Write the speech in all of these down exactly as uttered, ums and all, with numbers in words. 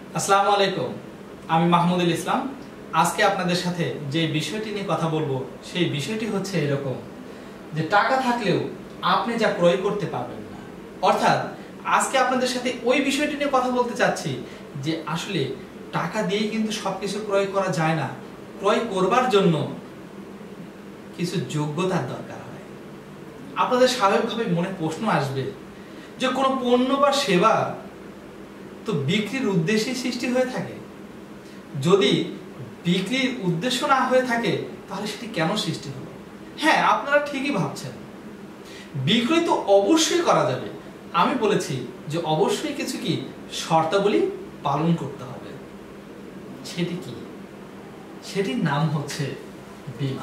আসসালামু আলাইকুম, আমি মাহমুদুল ইসলাম। আজকে আপনাদের সাথে যে বিষয়টি নিয়ে কথা বলবো সেই বিষয়টি হচ্ছে এরকম যে টাকা থাকলেও আপনি যা ক্রয় করতে পারবেন না। অর্থাৎ আজকে আপনাদের সাথে ওই বিষয়টি নিয়ে কথা বলতে চাচ্ছি যে আসলে টাকা দিয়েই কিন্তু সবকিছু ক্রয় করা যায় না। ক্রয় করবার জন্য কিছু যোগ্যতার দরকার হয়। আপনাদের স্বাভাবিকভাবে মনে প্রশ্ন আসবে যে কোনো পণ্য বা সেবা তো বিক্রির উদ্দেশ্যে সৃষ্টি হয়ে থাকে। যদি বিক্রির উদ্দেশ্য না হয়ে থাকে তাহলে সেটি কেন সৃষ্টি হলো? হ্যাঁ, আপনারা ঠিকই ভাবছেন, বিক্রয় তো অবশ্যই করা যাবে। আমি বলেছি যে অবশ্যই কিছু কি শর্তাবলী পালন করতে হবে। সেটি কি? সেটির নাম হচ্ছে বীমা।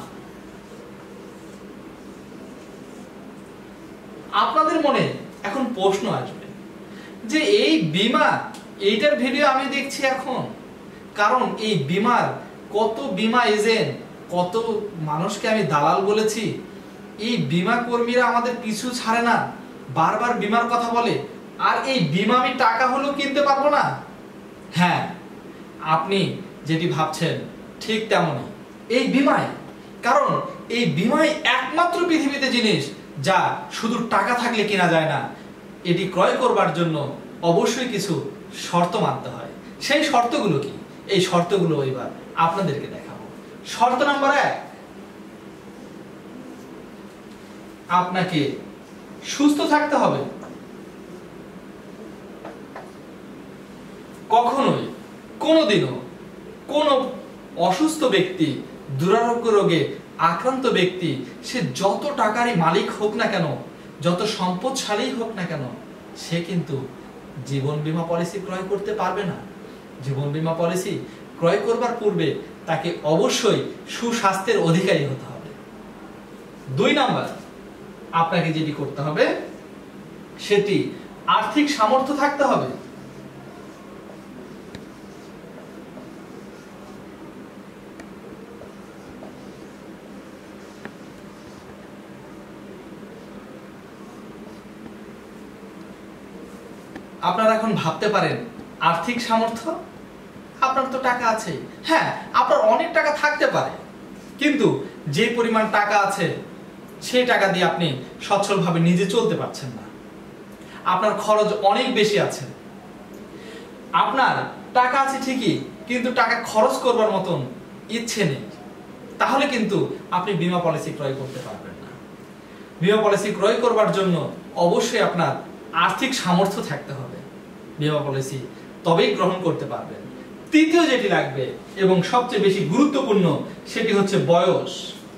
আপনাদের মনে এখন প্রশ্ন আসবে যে এই বীমা, এইটার ভিডিও আমি দেখছি এখন, কারণ এই বীমার কত বীমা এজেন্ট, কত মানুষকে আমি দালাল বলেছি। এই বীমা কর্মীরা আমাদের পিছু ছাড়ে না, বারবার বীমার কথা বলে। আর এই বীমা আমি টাকা হলেও কিনতে পারবো না। হ্যাঁ, আপনি যেটি ভাবছেন ঠিক তেমনই এই বীমায়, কারণ এই বীমাই একমাত্র পৃথিবীতে জিনিস যা শুধু টাকা থাকলে কেনা যায় না। এটি ক্রয় করবার জন্য অবশ্যই কিছু শর্ত মানতে হয়। সেই শর্তগুলো কি? এই শর্তগুলো এবার আপনাদেরকে দেখাবো। শর্ত নাম্বার এক, আপনাকে সুস্থ থাকতে হবে। কখনোই কোনোদিনও কোনো অসুস্থ ব্যক্তি, দুরারোগ্য রোগে আক্রান্ত ব্যক্তি, সে যত টাকারই মালিক হোক না কেন, যত সম্পদশালী হোক না কেন, সে কিন্তু জীবন বীমা পলিসি ক্রয় করতে পারবে না। জীবন বীমা পলিসি ক্রয় করবার পূর্বে তাকে অবশ্যই সুস্বাস্থ্যের অধিকারী হতে হবে। দুই নাম্বার, আপনাকে যেটি করতে হবে সেটি আর্থিক সামর্থ্য থাকতে হবে। আপনারা এখন ভাবতে পারেন আর্থিক সামর্থ্য, আপনার তো টাকা আছে। হ্যাঁ, আপনার অনেক টাকা থাকতে পারে, কিন্তু যে পরিমাণ টাকা আছে সেই টাকা দিয়ে আপনি সচ্ছলভাবে নিজে চলতে পারছেন না। আপনার খরচ অনেক বেশি আছে। আপনার টাকা আছে ঠিকই, কিন্তু টাকা খরচ করবার মতন ইচ্ছে নেই। তাহলে কিন্তু আপনি বীমা পলিসি ক্রয় করতে পারবেন না। বীমা পলিসি ক্রয় করবার জন্য অবশ্যই আপনার আর্থিক সামর্থ্য থাকতে হবে। বীমা পলিসি তবেই গ্রহণ করতে পারবেন। তৃতীয় যেটি লাগবে এবং সবচেয়ে বেশি গুরুত্বপূর্ণ সেটি হচ্ছে বয়স।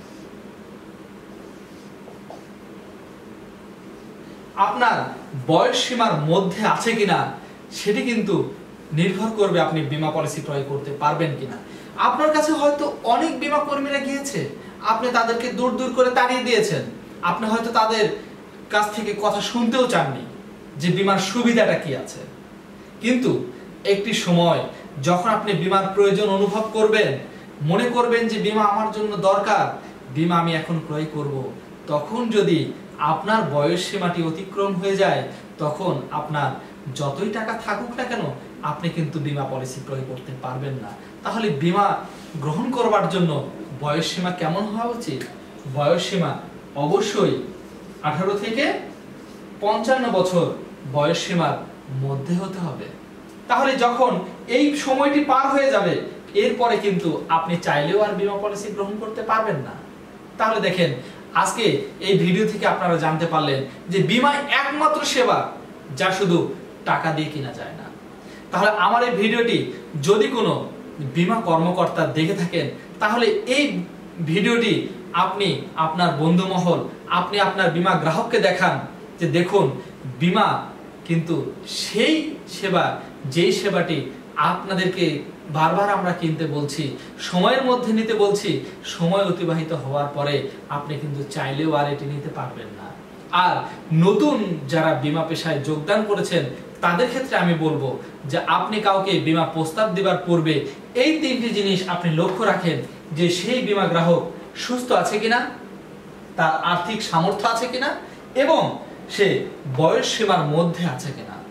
আপনার বয়স সীমার মধ্যে আছে কিনা সেটি কিন্তু নির্ভর করবে আপনি বীমা পলিসি ক্রয় করতে পারবেন কিনা। আপনার কাছে হয়তো অনেক বীমা কর্মীরা গিয়েছে, আপনি তাদেরকে দূর দূর করে তাড়িয়ে দিয়েছেন। আপনি হয়তো তাদের কাছ থেকে কথা শুনতেও চাননি যে বীমার সুবিধাটা কি আছে। কিন্তু একটি সময় যখন আপনি বীমার প্রয়োজন অনুভব করবেন, মনে করবেন যে বীমা আমার জন্য দরকার, বীমা আমি এখন ক্রয় করব, তখন যদি আপনার বয়স সীমাটি অতিক্রম হয়ে যায়, তখন আপনার যতই টাকা থাকুক না কেন আপনি কিন্তু বীমা পলিসি ক্রয় করতে পারবেন না। তাহলে বীমা গ্রহণ করবার জন্য বয়স সীমা কেমন হওয়া উচিত? বয়স সীমা অবশ্যই আঠারো থেকে পঞ্চান্ন বছর বয়স সীমার মধ্যে হতে হবে। তাহলে যখন এই সময়টি পার হয়ে যাবে, এরপরে কিন্তু আপনি চাইলেও আর বীমা পলিসি গ্রহণ করতে পারবেন না। তাহলে দেখেন, আজকে এই ভিডিও থেকে আপনারা জানতে পারলেন যে বীমা একমাত্র সেবা যা শুধু টাকা দিয়ে কেনা যায় না। তাহলে আমার এই ভিডিওটি যদি কোনো বীমা কর্মকর্তা দেখে থাকেন, তাহলে এই ভিডিওটি আপনি আপনার বন্ধু মহল, আপনি আপনার বীমা গ্রাহককে দেখান যে দেখুন, বীমা কিন্তু সেই সেবা, যেই সেবাটি আপনাদেরকে বারবার আমরা কিনতে বলছি, সময়ের মধ্যে নিতে বলছি। সময় অতিবাহিত হওয়ার পরে আপনি কিন্তু চাইলেও আর এটি নিতে পারবেন না। আর নতুন যারা বীমা পেশায় যোগদান করেছেন তাদের ক্ষেত্রে আমি বলবো যে আপনি কাউকে বীমা প্রস্তাব দেবার পূর্বে এই তিনটি জিনিস আপনি লক্ষ্য রাখেন যে সেই বীমা গ্রাহক সুস্থ আছে কিনা, তার আর্থিক সামর্থ্য আছে কিনা এবং সে বয়স সীমার মধ্যে আছে কিনা।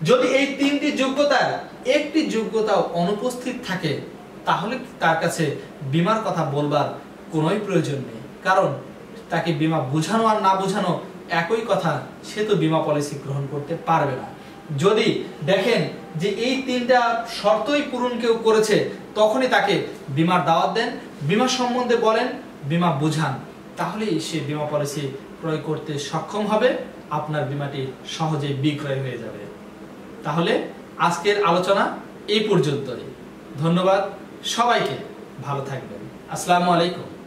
যদি এই তিনটি যোগ্যতার একটি যোগ্যতাও অনুপস্থিত থাকে তাহলে তার কাছে বীমার কথা বলবার কোনোই প্রয়োজন নেই, কারণ তাকে বীমা বোঝানো আর না বোঝানো একই কথা, সে তো বীমা পলিসি গ্রহণ করতে পারবে না। যদি দেখেন যে এই তিনটা শর্তই পূরণ কেউ করেছে, তখনই তাকে বীমার দাওয়াত দেন, বীমা সম্বন্ধে বলেন, বীমা বোঝান, তাহলেই সে বীমা পলিসি ক্রয় করতে সক্ষম হবে, আপনার বীমাটি সহজেই বিক্রয় হয়ে যাবে। তাহলে আজকের আলোচনা এই পর্যন্তই। ধন্যবাদ সবাইকে, ভালো থাকবেন। আসসালামু আলাইকুম।